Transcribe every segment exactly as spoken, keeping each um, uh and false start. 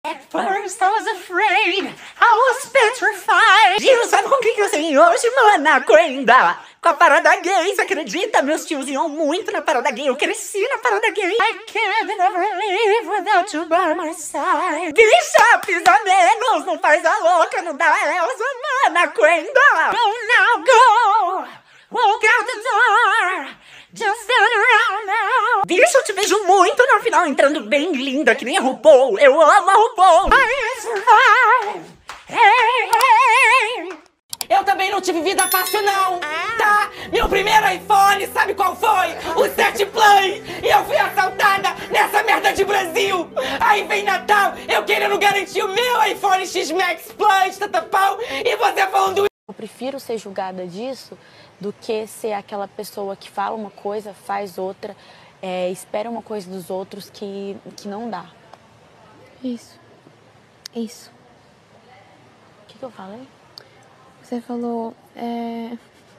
At first I was afraid, I was petrified. E sabe com quem que eu sei hoje, mana? Quenda. Com a parada gay, você acredita? Meus tios iam muito na parada gay, eu cresci na parada gay. I can't never live without you by my side. Bicha, pisa menos, não faz a louca, não dá Elsa, mana, Quenda. Go now, go, walk out the door, just turn around now. Bicha, eu te vejo muito no final, entrando bem linda, que nem a RuPaul. Eu amo a RuPaul. I survive, hey, hey. Eu também não tive vida fácil não, tá? Meu primeiro iPhone, sabe qual foi? O sete Plus! E eu fui assaltada nessa merda de Brasil! Aí vem Natal, eu querendo garantir o meu iPhone X Max Plus, tatapau, e você falando... Eu prefiro ser julgada disso do que ser aquela pessoa que fala uma coisa, faz outra, é, espera uma coisa dos outros que, que não dá. Isso. Isso. O que que eu falei? Você falou, é...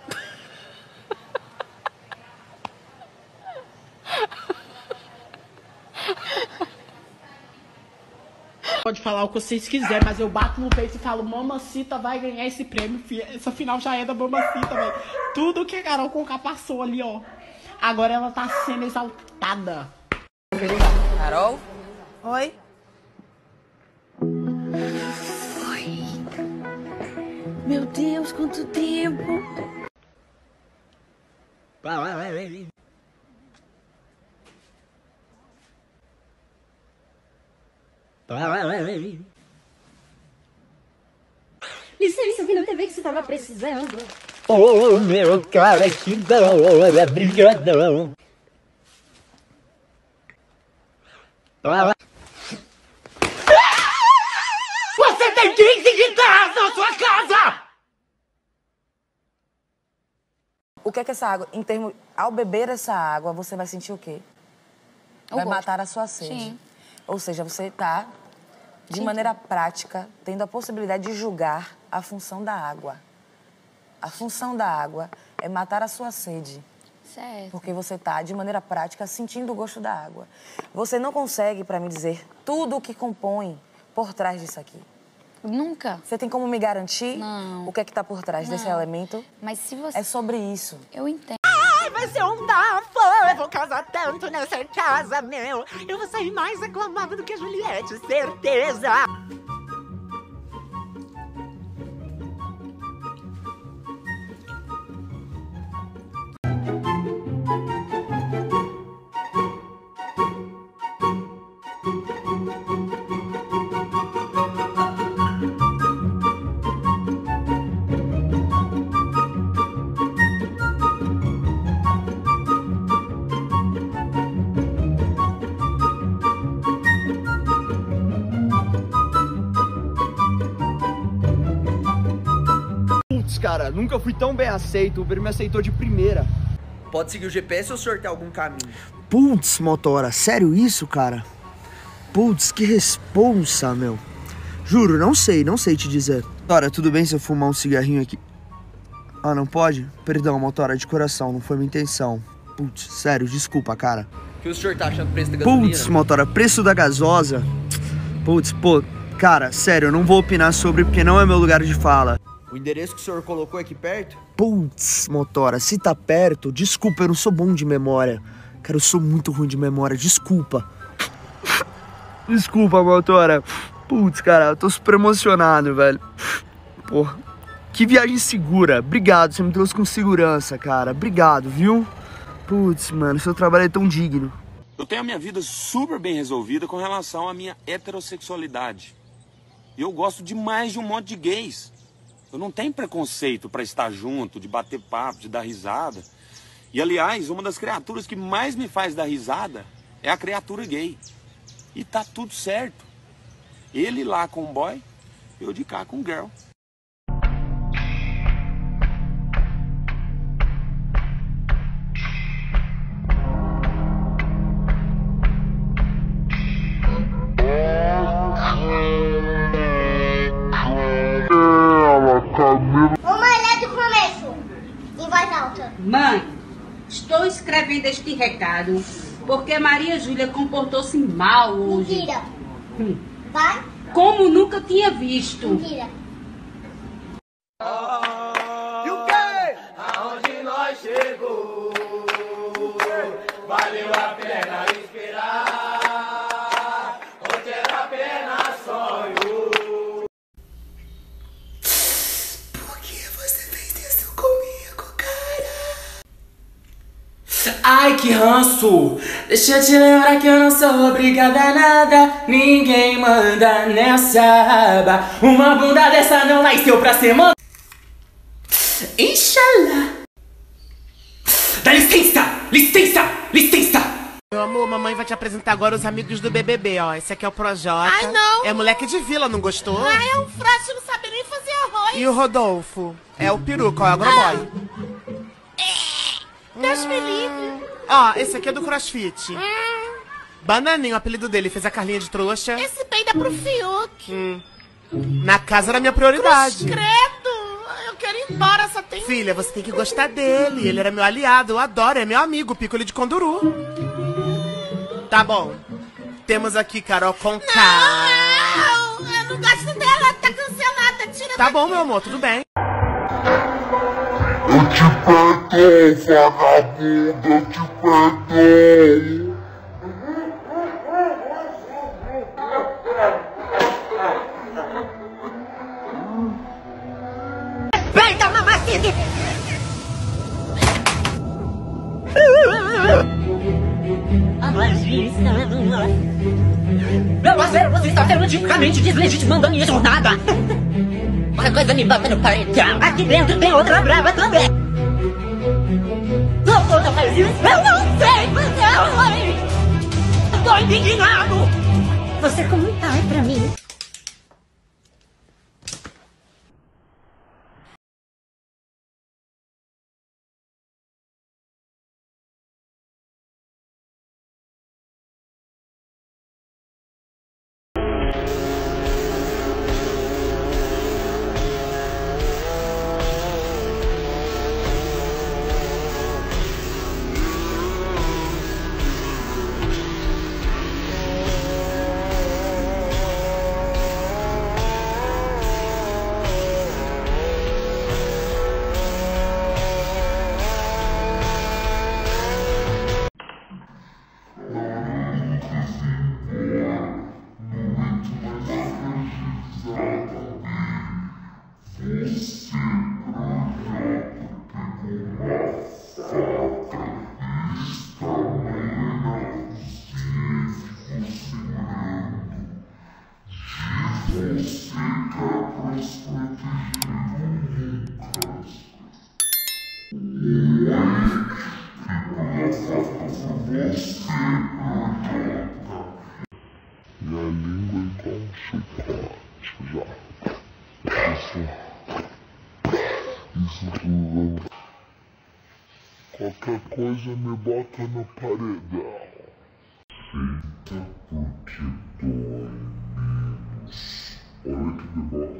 Pode falar o que vocês quiserem, mas eu bato no peito e falo, Mamacita vai ganhar esse prêmio, filha. Essa final já é da Mamacita, velho. Tudo que a Carol Conká passou ali, ó. Agora ela tá sendo exaltada. Carol? Oi? Meu Deus, quanto tempo! Licença, eu vi na T V que você tava precisando. Oh, meu cara, que da hora, brigadão. Você tem quinze guitarras na sua casa! O que é que essa água, em termos, ao beber essa água, você vai sentir o quê? O vai gosto. matar a sua sede. Sim. Ou seja, você está, de Sim. maneira prática, tendo a possibilidade de julgar a função da água. A função da água é matar a sua sede. Certo. Porque você está, de maneira prática, sentindo o gosto da água. Você não consegue, para me dizer, tudo o que compõe por trás disso aqui. Nunca. Você tem como me garantir Não. o que é que está por trás Não. desse elemento? Mas se você... É sobre isso. Eu entendo. Ai, vai ser um bafo. Eu vou causar tanto nessa casa, meu. Eu vou sair mais aclamada do que a Juliette, certeza. Cara, nunca fui tão bem aceito, o Uber me aceitou de primeira. Pode seguir o G P S ou sortear algum caminho? Putz, motora, sério isso, cara? Putz, que responsa, meu. Juro, não sei, não sei te dizer. Motora, tudo bem se eu fumar um cigarrinho aqui? Ah, não pode? Perdão, motora, de coração, não foi minha intenção. Putz, sério, desculpa, cara. O que o senhor tá achando do preço da gasolina? Putz, motora, preço da gasosa. Putz, pô, cara, sério, eu não vou opinar sobre porque não é meu lugar de fala. O endereço que o senhor colocou aqui perto? Putz, motora, se tá perto, desculpa, eu não sou bom de memória. Cara, eu sou muito ruim de memória, desculpa. Desculpa, motora. Putz, cara, eu tô super emocionado, velho. Porra, que viagem segura. Obrigado, você me trouxe com segurança, cara. Obrigado, viu? Putz, mano, seu trabalho é tão digno. Eu tenho a minha vida super bem resolvida com relação à minha heterossexualidade. E eu gosto demais de um monte de gays. Eu não tenho preconceito pra estar junto, de bater papo, de dar risada. E, aliás, uma das criaturas que mais me faz dar risada é a criatura gay. E tá tudo certo. Ele lá com o boy, eu de cá com o girl. Vamos ler do começo, em voz alta. Mãe, estou escrevendo este recado porque Maria Júlia comportou-se mal hoje. Mentira. Hum. Vai como nunca tinha visto. Mentira. E o quê? Aonde nós chegou, valeu a pena esperar, onde era apenas sonho. Por que você fez isso comigo, cara? Ai, que ranço! Deixa eu te lembrar que eu não sou obrigada a nada. Ninguém manda nessa aba. Uma bunda dessa não nasceu pra ser mandada. Inshallah. Dá licença! Licença! Licença! Meu amor, mamãe vai te apresentar agora os amigos do B B B, ó. Esse aqui é o Projota. Ai, não. É moleque de vila, não gostou? Ai, é um frágil, não sabe nem fazer arroz. E o Rodolfo? É o peruca, ó, é o agroboy. Deus me livre. Ó, esse aqui é do CrossFit. Hum. Bananinho, o apelido dele, fez a Carlinha de trouxa. Esse peida é pro Fiuk. Hum. Na casa era minha prioridade. Cruz credo. Eu quero ir embora, só tem... Filha, você tem que gostar dele. Ele era meu aliado, eu adoro, é meu amigo, pico ele de conduru. Tá bom. Temos aqui Carol Conká. Não, eu não gosto dela, tá cancelada, tira Tá daqui. bom, meu amor, tudo bem. Eu te perdoo, vagabunda, eu te perdoo. Respeita, mamacita! Meu parceiro, você está fenoticamente deslegitimando a minha jornada! Uma coisa me bota no paredão. Aqui dentro tem outra brava também. Não toda mais isso. Eu não sei fazer arroz. Eu tô indignado. Você como um pai pra mim. Minha língua é igual um chicote já. Isso. Isso tudo. Qualquer coisa me bota no paredão. Feita porque dói menos. Olha que deboche.